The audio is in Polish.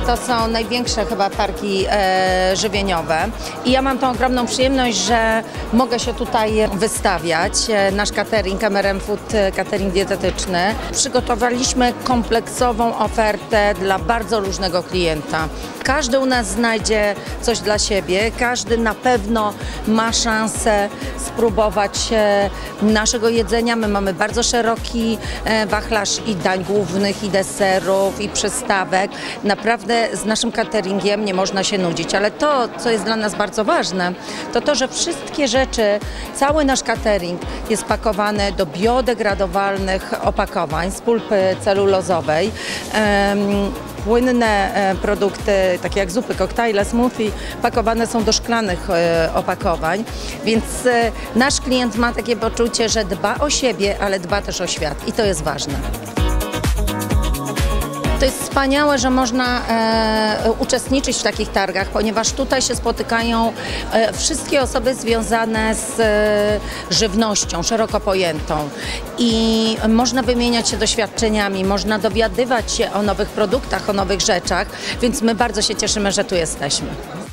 to są największe chyba targi żywieniowe i ja mam tą ogromną przyjemność, że mogę się tutaj wystawiać. Nasz catering, MRM Food Catering dietetyczny. Przygotowaliśmy kompleksową ofertę dla bardzo różnego klienta. Każdy u nas znajdzie coś dla siebie, każdy na pewno ma szansę spróbować naszego jedzenia. My mamy bardzo szeroki wachlarz i dań głównych, i deserów, i przystawek. Naprawdę z naszym cateringiem nie można się nudzić, ale to, co jest dla nas bardzo ważne, to to, że wszystkie rzeczy, cały nasz catering jest pakowany do biodegradowalnych opakowań z pulpy celulozowej. Płynne produkty, takie jak zupy, koktajle, smoothie, pakowane są do szklanych opakowań, więc nasz klient ma takie poczucie, że dba o siebie, ale dba też o świat i to jest ważne. To jest wspaniałe, że można uczestniczyć w takich targach, ponieważ tutaj się spotykają wszystkie osoby związane z żywnością szeroko pojętą i można wymieniać się doświadczeniami, można dowiadywać się o nowych produktach, o nowych rzeczach, więc my bardzo się cieszymy, że tu jesteśmy.